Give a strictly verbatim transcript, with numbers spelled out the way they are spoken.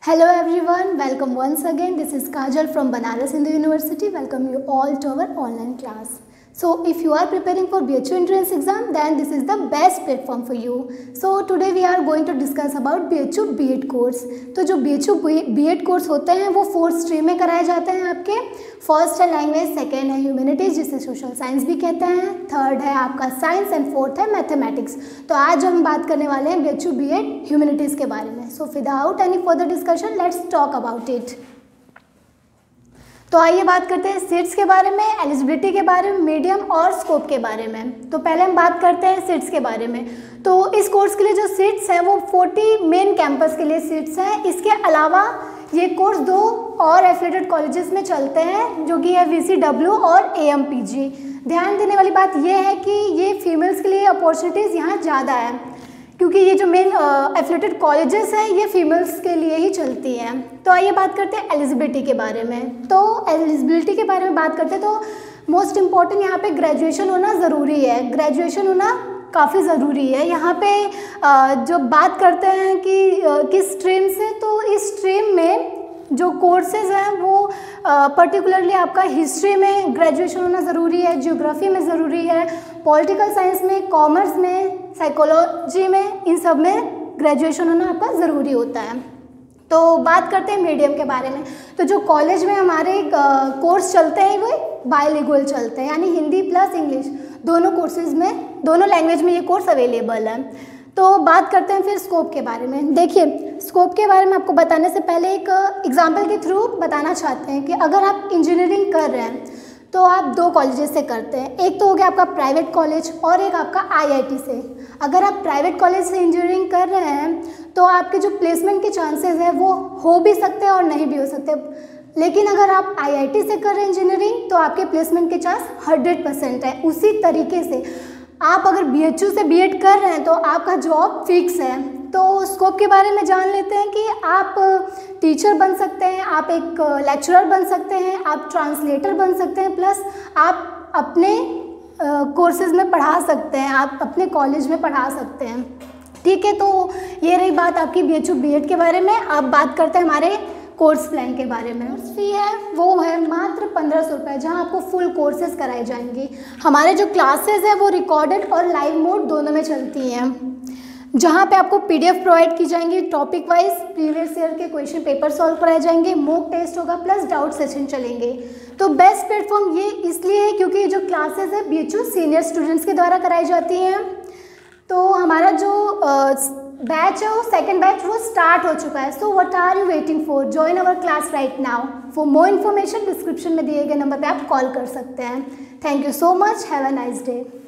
Hello everyone, welcome once again. This is Kajal from Banaras Hindu University. Welcome you all to our online class. So if you are preparing for B H U entrance exam, then this is the best platform for you. So today we are going to discuss about B H U B Ed course. तो जो B H U B Ed course होते हैं वो four stream में कराए जाते हैं आपके. फर्स्ट है लैंग्वेज, सेकेंड है ह्यूमैनिटीज़ जिसे सोशल साइंस भी कहते हैं, थर्ड है आपका साइंस एंड फोर्थ है मैथमेटिक्स. तो आज हम बात करने वाले हैं B H U B Ed humanities के बारे में. So without any further discussion let's talk about it. तो आइए बात करते हैं सीट्स के बारे में, एलिजिबिलिटी के बारे में, मीडियम और स्कोप के बारे में. तो पहले हम बात करते हैं सीट्स के बारे में. तो इस कोर्स के लिए जो सीट्स हैं वो फोर्टी मेन कैंपस के लिए सीट्स हैं. इसके अलावा ये कोर्स दो और एफिलिएटेड कॉलेजेस में चलते हैं जो कि है वी सी डब्ल्यू और ए एम पी जी. ध्यान देने वाली बात ये है कि ये फीमेल्स के लिए अपॉर्चुनिटीज़ यहाँ ज़्यादा है क्योंकि ये जो मेन एफिलिएटेड कॉलेजेस हैं ये फीमेल्स के लिए ही चलती हैं. तो आइए बात करते हैं एलिजिबिलिटी के बारे में. तो एलिजिबिलिटी के बारे में बात करते हैं तो मोस्ट इम्पॉर्टेंट यहाँ पे ग्रेजुएशन होना ज़रूरी है. ग्रेजुएशन होना काफ़ी ज़रूरी है. यहाँ पे जो बात करते हैं कि किस स्ट्रीम से, तो इस स्ट्रीम में जो कोर्सेज हैं वो पर्टिकुलरली आपका हिस्ट्री में ग्रेजुएशन होना ज़रूरी है, ज्योग्राफी में ज़रूरी है, पॉलिटिकल साइंस में, कॉमर्स में, साइकोलॉजी में, इन सब में ग्रेजुएशन होना आपका ज़रूरी होता है. तो बात करते हैं मीडियम के बारे में. तो जो कॉलेज में हमारे कोर्स चलते हैं वो बायलिंगुअल चलते हैं, यानी हिंदी प्लस इंग्लिश दोनों कोर्सेज में, दोनों लैंग्वेज में ये कोर्स अवेलेबल है. तो बात करते हैं फिर स्कोप के बारे में. देखिए स्कोप के बारे में आपको बताने से पहले एक एग्जाम्पल के थ्रू बताना चाहते हैं कि अगर आप इंजीनियरिंग कर रहे हैं तो आप दो कॉलेजेस से करते हैं. एक तो हो गया आपका प्राइवेट कॉलेज और एक आपका आई आई टी से. अगर आप प्राइवेट कॉलेज से इंजीनियरिंग कर रहे हैं तो आपके जो प्लेसमेंट के चांसेस है वो हो भी सकते हैं और नहीं भी हो सकते. लेकिन अगर आप आई आई टी से कर रहे हैं इंजीनियरिंग तो आपके प्लेसमेंट के चांस हंड्रेड परसेंट है. उसी तरीके से आप अगर बी एच यू से बी एड कर रहे हैं तो आपका जॉब फिक्स है. तो स्कोप के बारे में जान लेते हैं कि आप टीचर बन सकते हैं, आप एक लेक्चरर बन सकते हैं, आप ट्रांसलेटर बन सकते हैं, प्लस आप अपने कोर्सेज में पढ़ा सकते हैं, आप अपने कॉलेज में पढ़ा सकते हैं. ठीक है, तो ये रही बात आपकी B H U B Ed के बारे में. अब बात करते हैं हमारे कोर्स प्लान के बारे में. फी है वो है मात्र पंद्रह सौ रुपये, जहाँ आपको फुल कोर्सेज कराई जाएंगी. हमारे जो क्लासेस है वो रिकॉर्डेड और लाइव मोड दोनों में चलती हैं, जहाँ पे आपको पीडीएफ प्रोवाइड की जाएंगी, टॉपिक वाइज प्रीवियस ईयर के क्वेश्चन पेपर सॉल्व कराए जाएंगे, मॉक टेस्ट होगा, प्लस डाउट सेशन चलेंगे. तो बेस्ट प्लेटफॉर्म ये इसलिए है क्योंकि जो क्लासेस है B H U senior students के द्वारा कराई जाती हैं. तो हमारा जो बैच है वो सेकेंड बैच वो स्टार्ट हो चुका है. So what are you waiting for, join our class right now. For more information description में दिए गए नंबर पे आप कॉल कर सकते हैं. Thank you so much, have a nice day.